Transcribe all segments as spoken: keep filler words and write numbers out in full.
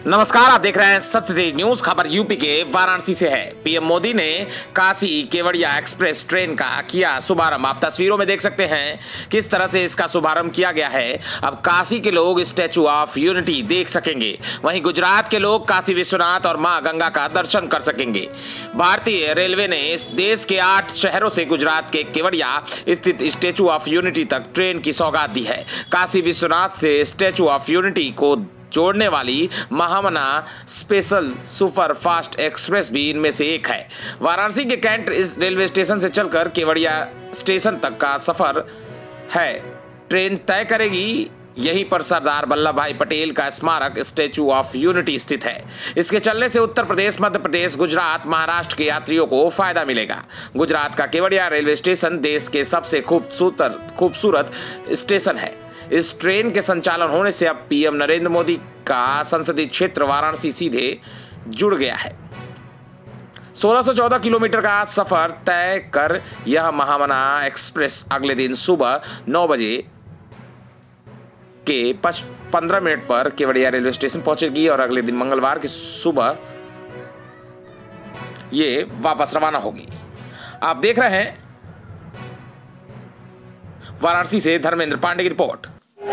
नमस्कार, आप देख रहे हैं सत्य तेज न्यूज। खबर यूपी के वाराणसी से है। पीएम मोदी ने काशी केवड़िया एक्सप्रेस ट्रेन का किया शुभारंभ। आप तस्वीरों में देख सकते हैं किस तरह से इसका शुभारंभ किया गया है। अब काशी के लोग स्टैचू ऑफ यूनिटी देख सकेंगे, वहीं गुजरात के लोग काशी विश्वनाथ और मां गंगा का दर्शन कर सकेंगे। भारतीय रेलवे ने इस देश के आठ शहरों से गुजरात के केवड़िया स्थित स्टैचू ऑफ यूनिटी तक ट्रेन की सौगात दी है। काशी विश्वनाथ से स्टैचू ऑफ यूनिटी को जोड़ने वाली Mahamana special super fast express भी इनमें से एक है। वाराणसी के कैंट इस रेलवे स्टेशन से चलकर केवड़िया स्टेशन तक का सफर है। ट्रेन तय करेगी। यहीं पर सरदार वल्लभ भाई पटेल का स्मारक स्टैचू ऑफ यूनिटी स्थित है। इसके चलने से उत्तर प्रदेश, मध्य प्रदेश, गुजरात, महाराष्ट्र के यात्रियों को फायदा मिलेगा। गुजरात का केवड़िया रेलवे स्टेशन देश के सबसे खूबसूरत खूबसूरत स्टेशन है। इस ट्रेन के संचालन होने से अब पीएम नरेंद्र मोदी का संसदीय क्षेत्र वाराणसी सीधे जुड़ गया है। सोलह सौ चौदह किलोमीटर का सफर तय कर यह महामना एक्सप्रेस अगले दिन सुबह नौ बजे के पंद्रह मिनट पर केवड़िया रेलवे स्टेशन पहुंचेगी और अगले दिन मंगलवार की सुबह ये वापस रवाना होगी। आप देख रहे हैं वाराणसी से धर्मेंद्र पांडे की रिपोर्ट।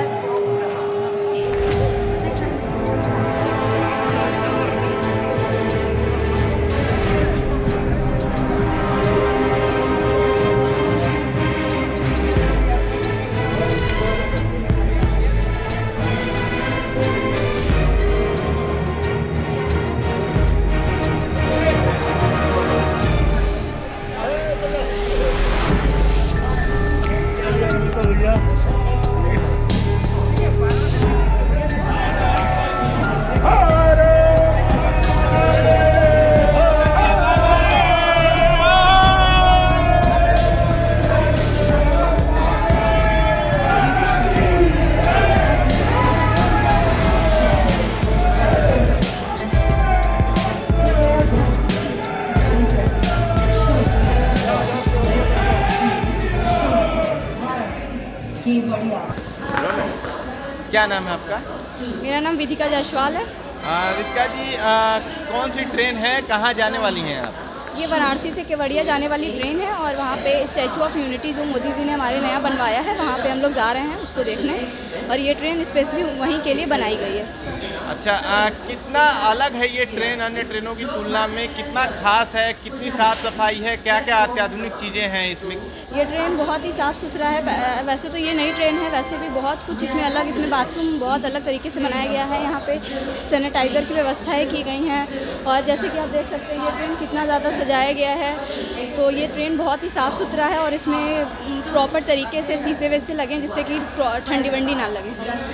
क्या नाम है आपका? मेरा नाम विधिका जायसवाल है। विधिका जी, आ, कौन सी ट्रेन है, कहाँ जाने वाली हैं आप? ये वाराणसी से केवड़िया जाने वाली ट्रेन है और वहाँ पे स्टैचू ऑफ यूनिटी जो मोदी जी ने हमारे नया बनवाया है, वहाँ पे हम लोग जा रहे हैं उसको देखने। और ये ट्रेन स्पेशली वहीं के लिए बनाई गई है। अच्छा, आ, कितना अलग है ये ट्रेन अन्य ट्रेनों की तुलना में? कितना खास है, कितनी साफ सफाई है, क्या क्या अत्याधुनिक चीज़ें हैं इसमें? ये ट्रेन बहुत ही साफ़ सुथरा है। वैसे तो ये नई ट्रेन है, वैसे भी बहुत कुछ इसमें अलग, इसमें बाथरूम बहुत अलग तरीके से बनाया गया है। यहाँ पे सैनिटाइज़र की व्यवस्थाएँ की गई हैं और जैसे कि आप देख सकते हैं ये ट्रेन कितना ज़्यादा सजाया गया है। तो ये ट्रेन बहुत ही साफ़ सुथरा है और इसमें प्रॉपर तरीके से शीशे वैसे लगे जिससे कि ठंडी वंडी ना लगे।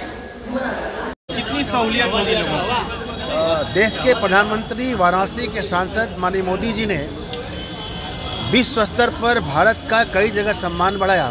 कितनी सहूलियत होगी लोगों को? देश के प्रधानमंत्री, वाराणसी के सांसद माननीय मोदी जी ने विश्व स्तर पर भारत का कई जगह सम्मान बढ़ाया।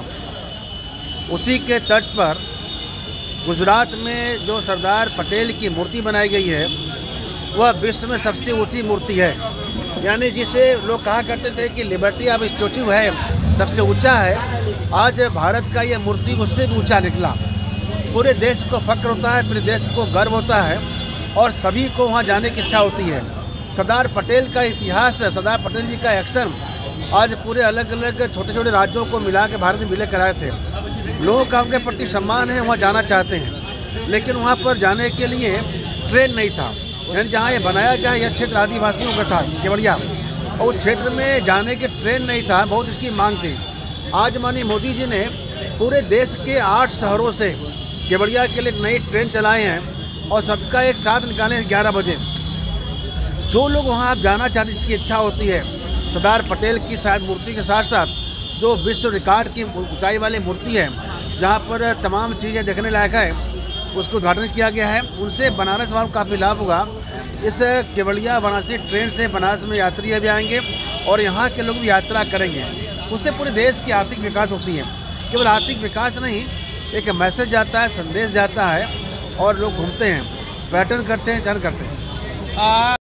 उसी के तर्ज पर गुजरात में जो सरदार पटेल की मूर्ति बनाई गई है वह विश्व में सबसे ऊंची मूर्ति है। यानी जिसे लोग कहा करते थे कि लिबर्टी ऑफ स्टैचू है, सबसे ऊंचा है, आज भारत का यह मूर्ति उससे भी ऊंचा निकला। पूरे देश को फक्र होता है, पूरे देश को गर्व होता है और सभी को वहाँ जाने की इच्छा होती है। सरदार पटेल का इतिहास, सरदार पटेल जी का एक्शन आज पूरे अलग अलग छोटे छोटे राज्यों को मिला के भारत में विलय कराए थे। लोगों का उनके प्रति सम्मान है, वहाँ जाना चाहते हैं, लेकिन वहाँ पर जाने के लिए ट्रेन नहीं था। यानी जहाँ ये बनाया गया यह क्षेत्र आदिवासियों का था केवड़िया, और उस क्षेत्र में जाने की ट्रेन नहीं था, बहुत इसकी मांग थी। आज माननीय मोदी जी ने पूरे देश के आठ शहरों से केवड़िया के लिए नई ट्रेन चलाए हैं और सबका एक साथ निकाले ग्यारह बजे। जो लोग वहाँ आप जाना चाहते हैं, इसकी इच्छा होती है, सरदार पटेल की शायद मूर्ति के साथ साथ जो विश्व रिकॉर्ड की ऊंचाई वाली मूर्ति है, जहाँ पर तमाम चीज़ें देखने लायक है, उसको उद्घाटन किया गया है। उनसे बनारस वालों को काफ़ी लाभ होगा। इस केवड़िया वाराणसी ट्रेन से बनारस में यात्री भी आएंगे और यहाँ के लोग भी यात्रा करेंगे। उससे पूरे देश की आर्थिक विकास होती है। केवल आर्थिक विकास नहीं, एक मैसेज जाता है, संदेश जाता है और लोग घूमते हैं, पर्यटन करते हैं, जन करते हैं।